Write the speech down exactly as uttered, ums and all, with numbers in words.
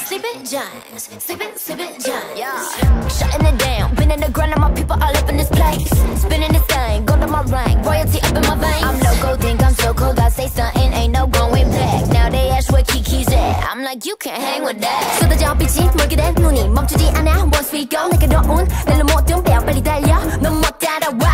sleeping giants, sleeping, sleeping giants. Yeah. Shutting it down, been in the grind, and my people all up in this place. Spinning this thing, go to my rank, royalty up in my veins. I'm loco, think I'm so cold, I say something, ain't no going back. Now they ask where Kiki's at, I'm like, you can't hang with that. 쏟아져 빛이 멀게 된 눈이 멈추지 않아. Once we go, 내게 넣은 날로 모든 뼈 빨리 달려. 넌 못 따라와.